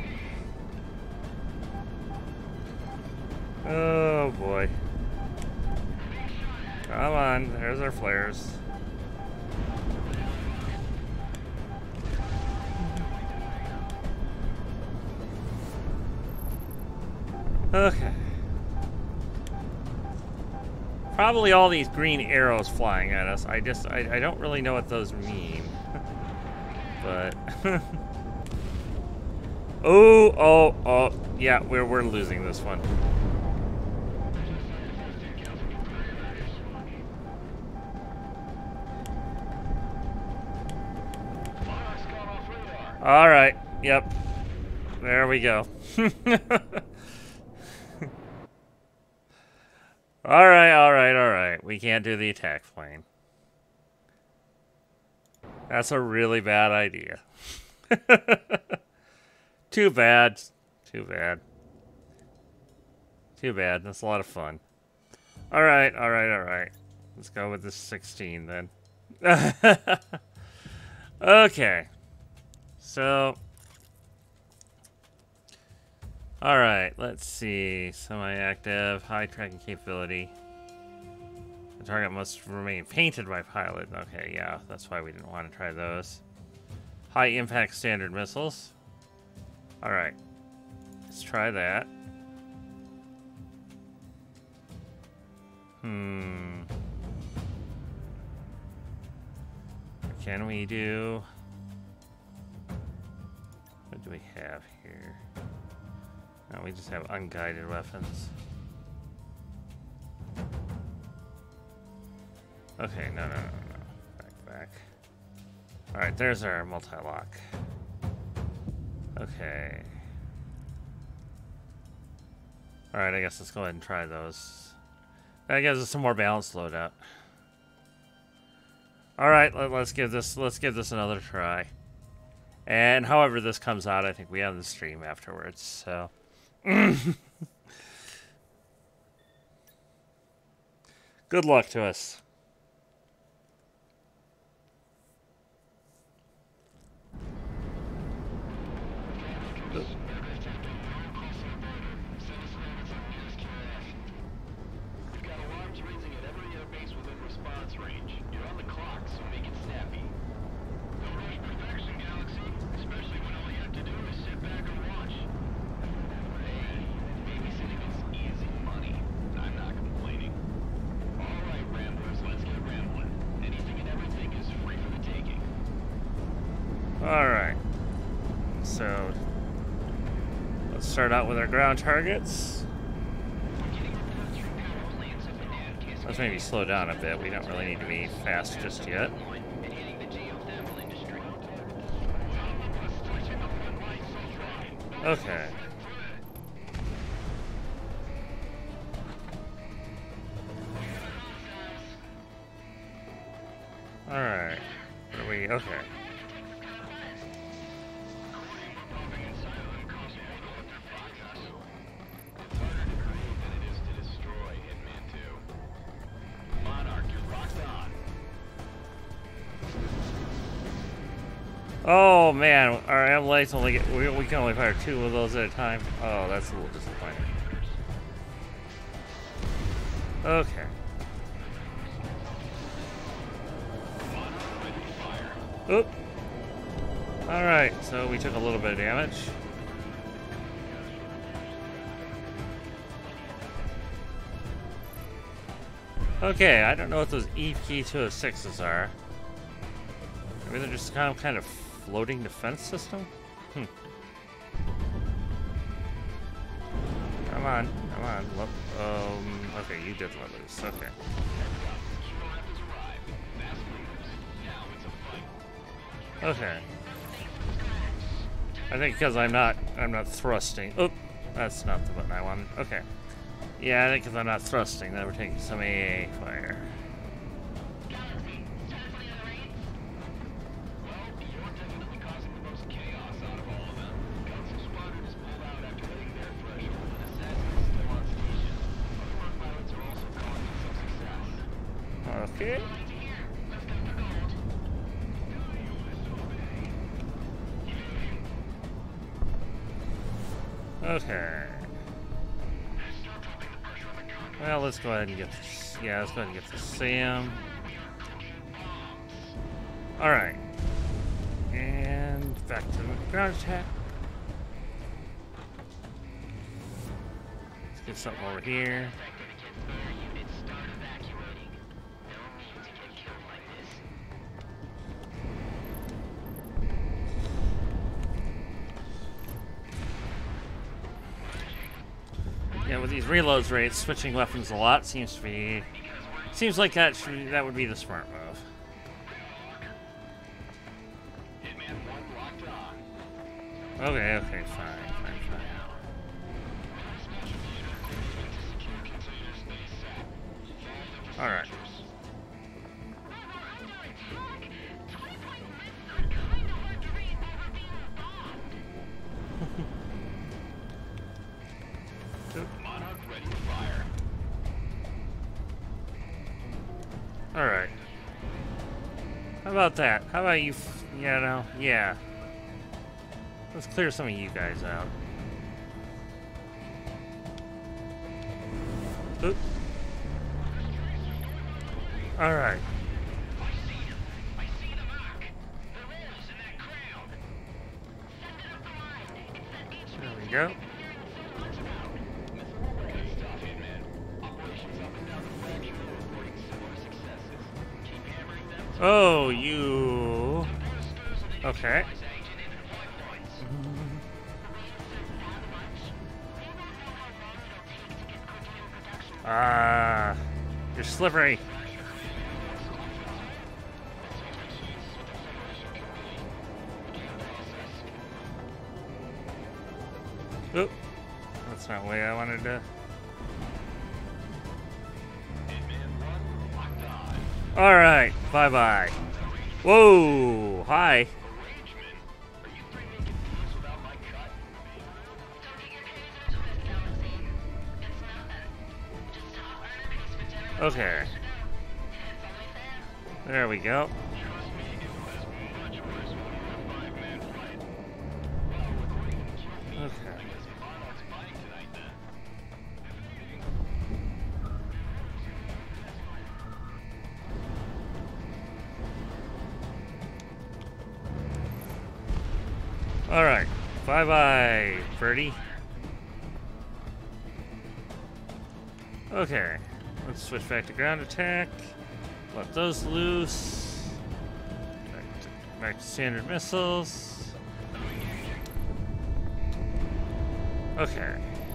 Oh, boy. Come on, there's our flares. Okay. Probably all these green arrows flying at us. I don't really know what those mean. But oh, yeah, we're losing this one. Alright, yep. There we go. Alright. We can't do the attack plane. That's a really bad idea. Too bad. Too bad. That's a lot of fun. Alright. Let's go with this 16 then. Okay. So. Alright, let's see. Semi-active, high tracking capability. The target must remain painted by pilot. Okay, yeah, that's why we didn't want to try those. High impact standard missiles. Alright. Let's try that. What can we do? What do we have here? No, we just have unguided weapons. Okay, no. Back. Alright, there's our multi-lock. Okay. Alright, I guess let's go ahead and try those. That gives us some more balanced loadout. Alright, let's give this another try. And however this comes out, I think we have the stream afterwards, so. Good luck to us. Alright, so let's start out with our ground targets. Let's maybe slow down a bit. We don't really need to be fast just yet. Okay. Alright. What are we? Okay. Oh man, our M-Lights only get, we can only fire 2 of those at a time. Oh, that's a little disappointing. Okay. Oop. Alright, so we took a little bit of damage. Okay, I don't know what those EP-206s are. Maybe they're just kind of floating defense system? Come on. Okay, you did let loose. Okay. Okay. I think because I'm not thrusting. Oop, that's not the button I wanted. Okay. Yeah, I think because I'm not thrusting, that we're taking some AA fire. Okay. Okay. Well, let's go ahead and get this. Yeah, let's go ahead and get the Sam. Alright. And back to the ground attack. Let's get something over here. Yeah, with these reloads rates, switching weapons a lot seems like that would be the smart move. Okay, okay, fine, fine, fine. Alright. Monarch ready to fire. Alright. How about that? How about you, you know, yeah. Let's clear some of you guys out. Oop. Alright. I see the mark. They're all in that crowd. Send it up the line. It's that ancient There we go. Good stuff, Hitman. Operations up and down the fraction are reporting similar successes. Keep hammering them. Oh, you. Okay. Ah, you're slippery. Oop, that's not the way I wanted to. All right, bye bye. Whoa, hi. Okay. There we go. Okay. All right. Bye-bye, Birdie. Okay. Let's switch back to ground attack. Let those loose. Back to standard missiles. Okay.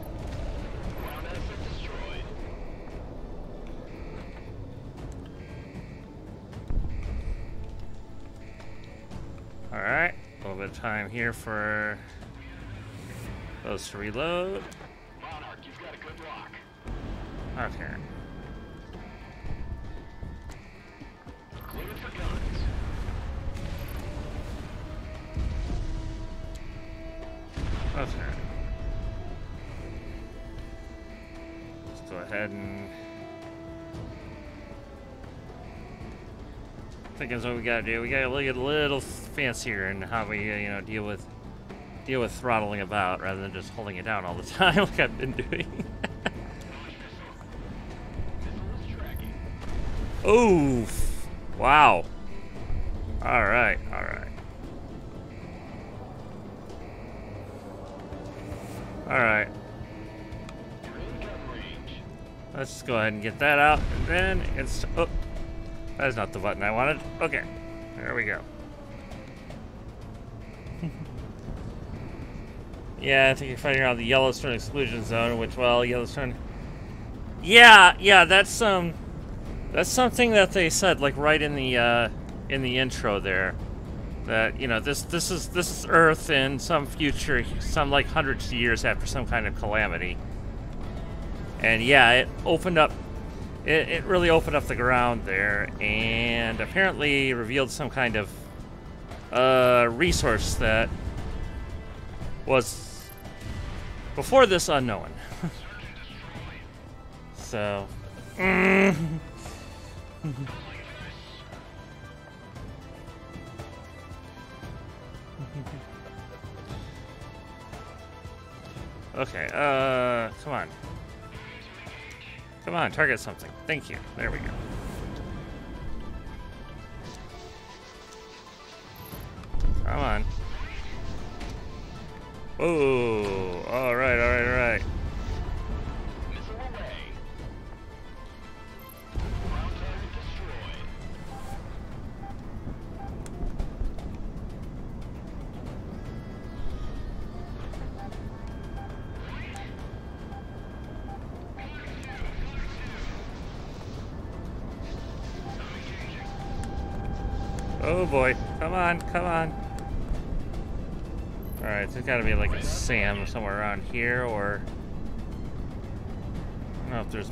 Alright. A little bit of time here for those to reload. Monarch, you've got a good lock. Okay. Clear it for guns. Okay. Let's go ahead and I think that's what we gotta do. We gotta get a little fancier in how we, you know, deal with throttling about rather than just holding it down all the time like I've been doing. Oof! Wow. All right, all right. All right. Let's just go ahead and get that out, and then it's. Oh, that's not the button I wanted. Okay, there we go. Yeah, I think you're fighting around the Yellowstone exclusion zone, which, well, Yellowstone. Yeah, that's something that they said, like right in the intro there. That, you know, this is Earth in some future, some like hundreds of years after some kind of calamity. And yeah, it opened up, it really opened up the ground there, and apparently revealed some kind of resource that was before this unknown. So. Okay, come on. Come on, target something. Thank you. There we go. Come on. Oh, alright, alright, alright. Missile away. Ground target destroyed. Oh boy. Come on, come on. Alright, there's gotta be like a SAM somewhere around here, or... I don't know if there's...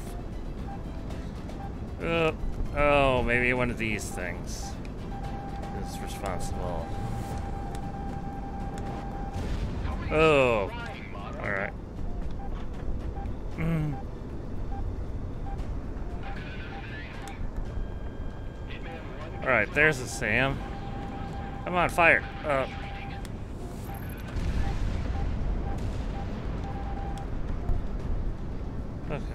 oh, maybe one of these things is responsible. Oh, alright. Alright, there's a SAM. Come on, fire. Okay.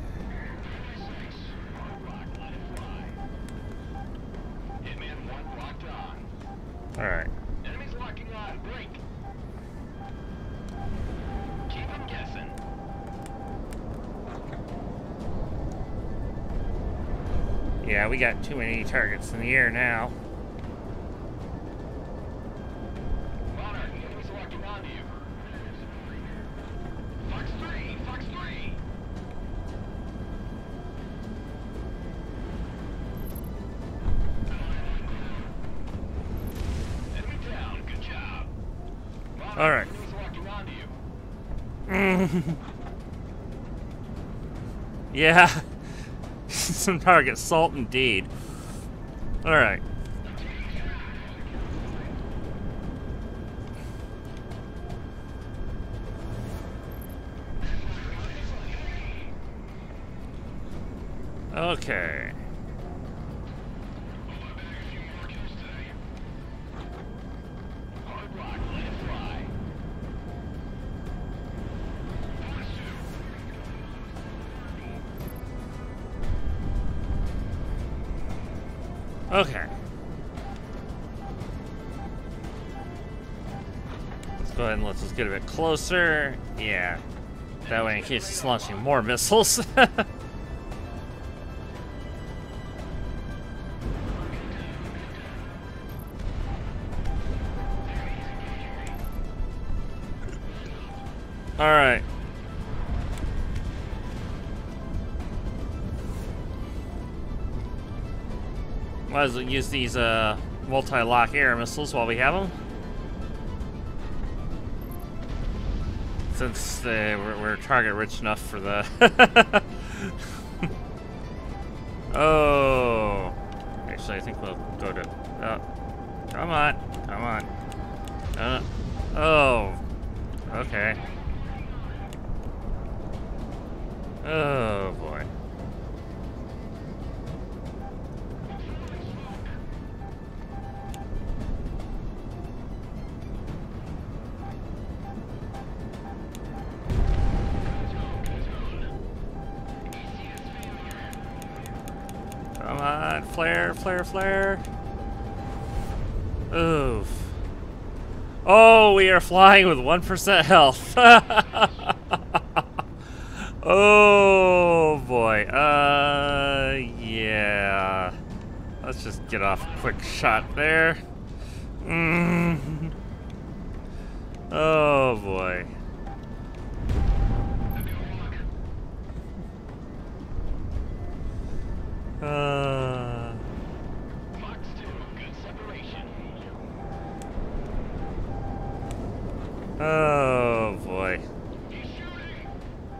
Alright. Enemies locking on. Break. Keep them guessing. Yeah, we got too many targets in the air now. Monarch, enemies locking onto you. Fox 3, Fox 3. Enemy down. Good job. Monarch, All right. enemies locking onto you. Yeah. Some target salt indeed. Alright. Okay. Hard rock, let it fly. Okay. Let's go ahead and let's just get a bit closer. Yeah. That way in case it's launching more missiles. Alright. Might as well use these multi-lock air missiles while we have them. Since we're target rich enough for the... Oh. Actually, I think we'll go to... come on. Come on. Oh. Okay. Oh, boy. Come on, flare, flare, flare. Oof. Oh, we are flying with 1% health. Oh, boy. Yeah. Let's just get off a quick shot there. Oh, boy. Fox 2, good separation. Oh, boy. He's shooting.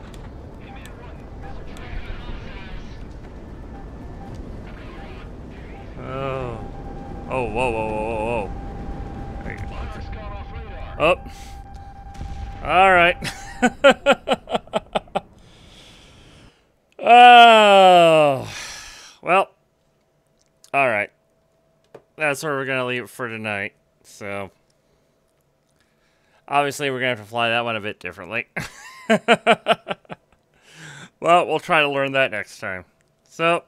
Oh. Oh, whoa, whoa, whoa, whoa, whoa. Monarch's gone off radar. Oh. All right. Oh. Well. All right. That's where we're going to leave it for tonight. So. Obviously, we're going to have to fly that one a bit differently. Well, we'll try to learn that next time. So.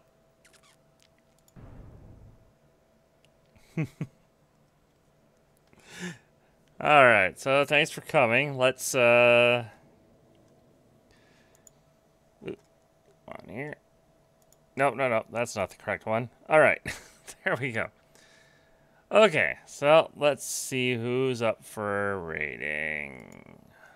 Alright, so thanks for coming. Let's, on here. Nope, no, that's not the correct one. Alright, there we go. Okay, so let's see who's up for rating.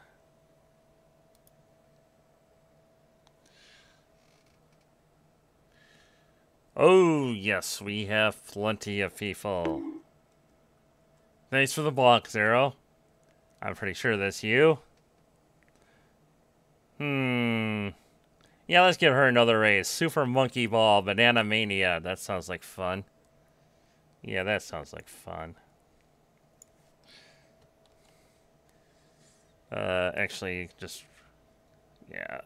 Oh, yes, we have plenty of people. Thanks for the block, Zero. I'm pretty sure that's you. Yeah, let's give her another raise. Super Monkey Ball, Banana Mania. That sounds like fun. Yeah, that sounds like fun. Actually, just... Yeah,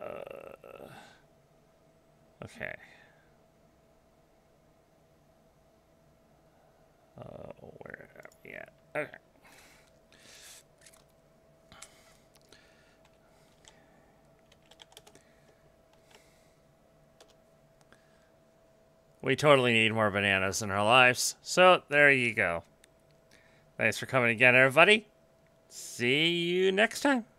okay. Where are we at? Okay. We totally need more bananas in our lives. So, there you go. Thanks for coming again, everybody. See you next time.